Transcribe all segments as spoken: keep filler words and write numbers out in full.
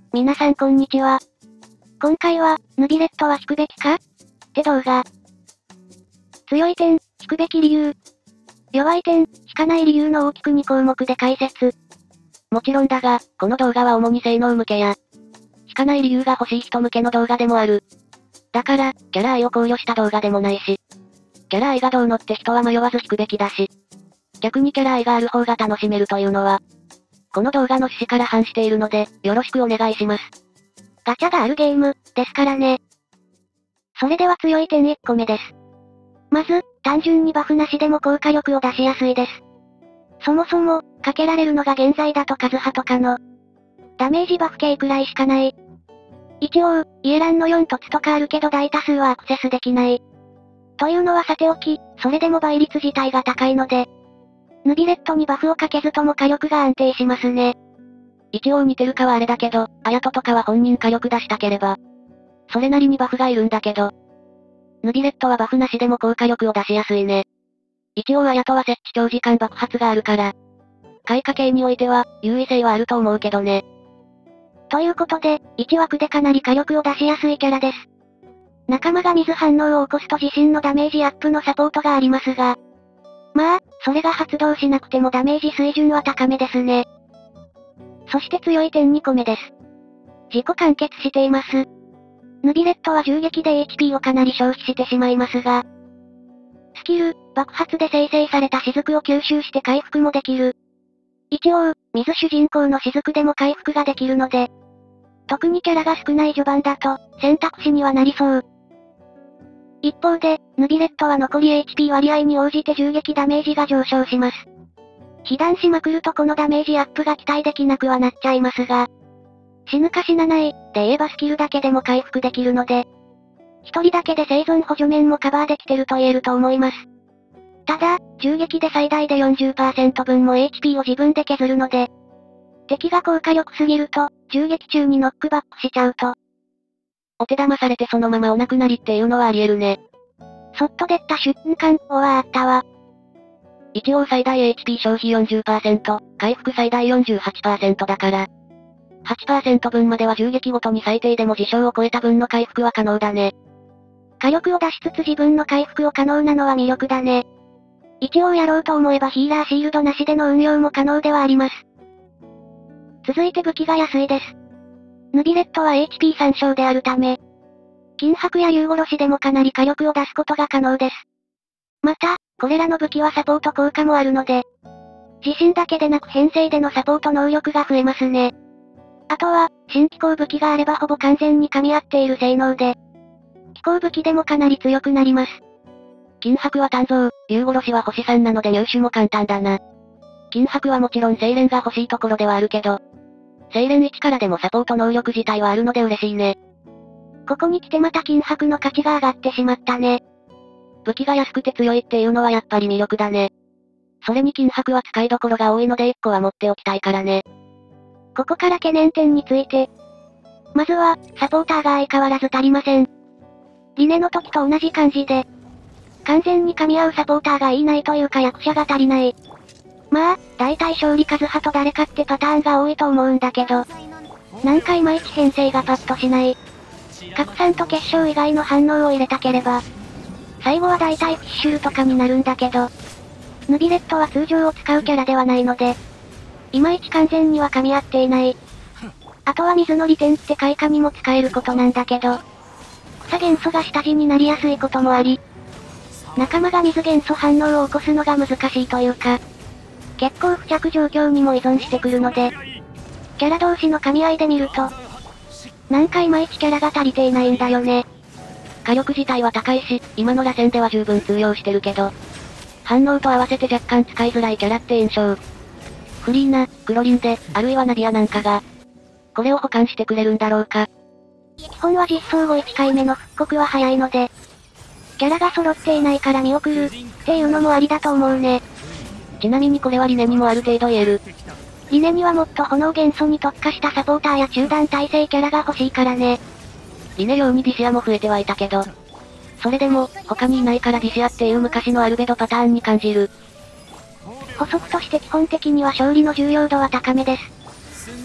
皆さんこんにちは。今回は、ヌビレットは引くべきかって動画。強い点、引くべき理由。弱い点、引かない理由の大きくに項目で解説。 もちろんだが、この動画は主に性能向けや、引かない理由が欲しい人向けの動画でもある。だから、キャラ愛を考慮した動画でもないし、キャラ愛がどうのって人は迷わず引くべきだし、逆にキャラ愛がある方が楽しめるというのは、この動画の趣旨から反しているので、よろしくお願いします。 ガチャがあるゲーム、ですからね。それでは強い点いっこめです。まず、単純にバフなしでも効果力を出しやすいです。そもそも、かけられるのが現在だとカズハとかの、ダメージバフ系くらいしかない。一応、イエランのよん凸とかあるけど大多数はアクセスできない。というのはさておき、それでも倍率自体が高いので、ヌビレットにバフをかけずとも火力が安定しますね。 一応似てるかはあれだけど、アヤトとかは本人火力出したければ、それなりにバフがいるんだけど、ヌビレットはバフなしでも効果力を出しやすいね。一応アヤトは設置長時間爆発があるから、開花系においては、優位性はあると思うけどね。 ということで、いち枠でかなり火力を出しやすいキャラです。仲間が水反応を起こすと自身のダメージアップのサポートがありますが、まあ、それが発動しなくてもダメージ水準は高めですね。そして強い点にこめです。自己完結しています。ヌビレットは銃撃で エイチピー をかなり消費してしまいますが、スキル、爆発で生成された雫を吸収して回復もできる。一応、水主人公の雫でも回復ができるので、特にキャラが少ない序盤だと、選択肢にはなりそう。一方で、ヌビレットは残り エイチピー 割合に応じて銃撃ダメージが上昇します。被弾しまくるとこのダメージアップが期待できなくはなっちゃいますが、死ぬか死なない、で言えばスキルだけでも回復できるので、一人だけで生存補助面もカバーできてると言えると思います。ただ、銃撃で最大で よんじゅっパーセント 分も エイチピー を自分で削るので、敵が効果力すぎると、銃撃中にノックバックしちゃうと、 お手玉されてそのままお亡くなりっていうのはあり得るね。 そっと出た瞬間、おはあったわ。 一応最大 エイチピー 消費 よんじゅっパーセント、回復最大 よんじゅうはちパーセント だから、はちパーセント 分までは銃撃ごとに最低でも事象を超えた分の回復は可能だね。 火力を出しつつ自分の回復を可能なのは魅力だね。一応やろうと思えばヒーラーシールドなしでの運用も可能ではあります。続いて武器が安いです。ヌビレットは エイチピーさん 小であるため、金箔や竜殺しでもかなり火力を出すことが可能です。また、これらの武器はサポート効果もあるので、自身だけでなく編成でのサポート能力が増えますね。あとは、新機構武器があればほぼ完全に噛み合っている性能で、機構武器でもかなり強くなります。 金箔は単造、竜殺しは星さんなので入手も簡単だな。金箔はもちろん精錬が欲しいところではあるけど、精錬いちからでもサポート能力自体はあるので嬉しいね。 ここに来てまた金箔の価値が上がってしまったね。 武器が安くて強いっていうのはやっぱり魅力だね。それに金箔は使いどころが多いのでいっこは持っておきたいからね。 ここから懸念点について。まずは、サポーターが相変わらず足りません。リネの時と同じ感じで、完全に噛み合うサポーターがいないというか役者が足りない。まあ、大体勝利数派と誰かってパターンが多いと思うんだけど、なんかいまいち編成がパッとしない。拡散と結晶以外の反応を入れたければ、最後は大体フィッシュルとかになるんだけど、ヌビレットは通常を使うキャラではないので、いまいち完全には噛み合っていない。あとは水の利点って開花にも使えることなんだけど、草元素が下地になりやすいこともあり、仲間が水元素反応を起こすのが難しいというか、結構付着状況にも依存してくるので、キャラ同士の噛み合いで見ると、なんかいまいちキャラが足りていないんだよね。 火力自体は高いし、今の螺旋では十分通用してるけど、反応と合わせて若干使いづらいキャラって印象。フリーナ、クロリンで、あるいはナディアなんかが、これを補完してくれるんだろうか。 基本は実装後いっかいめの復刻は早いので、キャラが揃っていないから見送る、っていうのもありだと思うね。 ちなみにこれはリネにもある程度言える。 リネにはもっと炎元素に特化したサポーターや中断耐性キャラが欲しいからね。 リネ用にディシアも増えてはいたけど、それでも、他にいないからディシアっていう昔のアルベドパターンに感じる。 補足として基本的には勝利の重要度は高めです。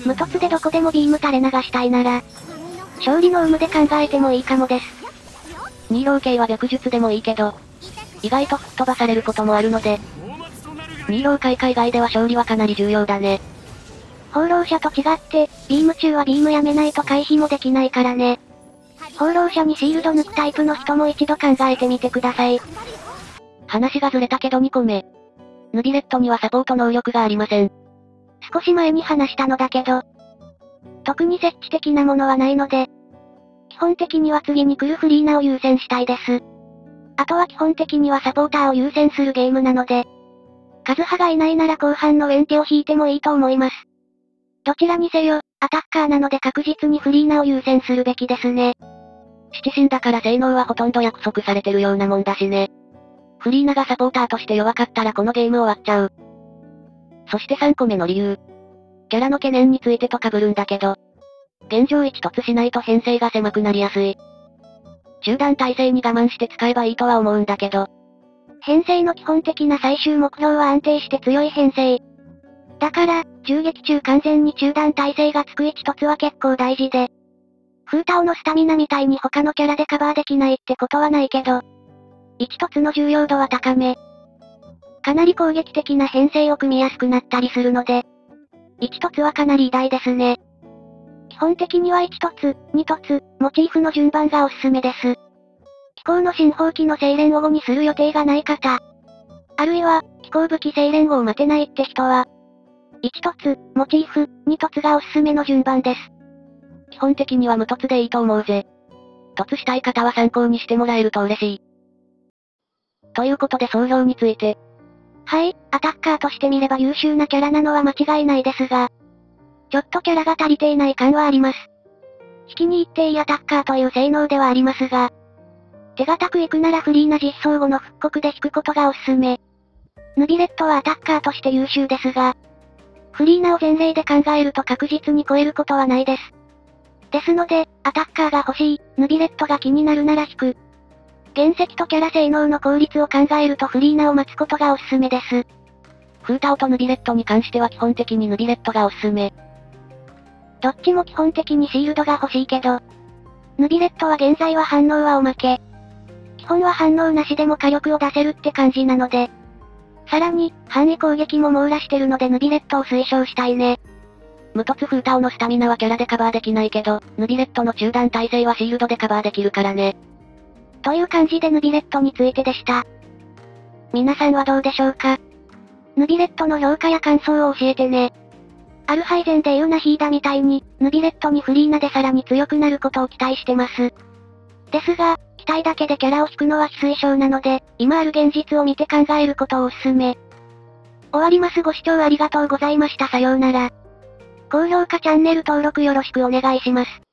無凸でどこでもビーム垂れ流したいなら、勝利の有無で考えてもいいかもです。 二浪系は逆術でもいいけど、意外と吹っ飛ばされることもあるので、二浪開花以外では勝利はかなり重要だね。 放浪者と違って、ビーム中はビームやめないと回避もできないからね。放浪者にシールド抜くタイプの人も一度考えてみてください。 話がずれたけどにこめ。ヌビレットにはサポート能力がありません。 少し前に話したのだけど、特に設置的なものはないので、基本的には次に来るフリーナを優先したいです。あとは基本的にはサポーターを優先するゲームなので、カズハがいないなら後半のウェンテを引いてもいいと思います。どちらにせよ、アタッカーなので確実にフリーナを優先するべきですね。 七神だから性能はほとんど約束されてるようなもんだしね。フリーナがサポーターとして弱かったらこのゲーム終わっちゃう。そしてさんこめの理由。キャラの懸念についてと被るんだけど、現状一突しないと編成が狭くなりやすい。中断体制に我慢して使えばいいとは思うんだけど。 編成の基本的な最終目標は安定して強い編成。だから、銃撃中完全に中断体制がつく一突は結構大事で。フータオのスタミナみたいに他のキャラでカバーできないってことはないけど、一突の重要度は高め。かなり攻撃的な編成を組みやすくなったりするので、一突はかなり偉大ですね。基本的には一突、二突、モチーフの順番がおすすめです。機構の新砲器の精錬を後にする予定がない方。あるいは、機構武器精錬後を待てないって人は、一突、モチーフ、二突がおすすめの順番です。 基本的には無突でいいと思うぜ。突したい方は参考にしてもらえると嬉しい。ということで総評について。 はい、アタッカーとして見れば優秀なキャラなのは間違いないですが、ちょっとキャラが足りていない感はあります。引きに行っていいアタッカーという性能ではありますが、手堅くいくならフリーな実装後の復刻で引くことがおすすめ。ヌビレットはアタッカーとして優秀ですが、フリーナを前例で考えると確実に超えることはないです。ですので、アタッカーが欲しい、ヌビレットが気になるなら引く。原石とキャラ性能の効率を考えるとフリーナを待つことがおすすめです。 フータオとヌビレットに関しては基本的にヌビレットがおすすめ。 どっちも基本的にシールドが欲しいけど、ヌビレットは現在は反応はおまけ。基本は反応なしでも火力を出せるって感じなので。さらに、範囲攻撃も網羅してるのでヌビレットを推奨したいね。 無突フータオのスタミナはキャラでカバーできないけど、ヌビレットの中断耐性はシールドでカバーできるからね。 という感じでヌビレットについてでした。皆さんはどうでしょうか？ヌビレットの評価や感想を教えてね。アルハイゼンでユーナヒーダみたいに、ヌビレットにフリーナでさらに強くなることを期待してます。ですが、期待だけでキャラを引くのは非推奨なので、今ある現実を見て考えることをお勧め。終わります。ご視聴ありがとうございました。さようなら。高評価チャンネル登録よろしくお願いします。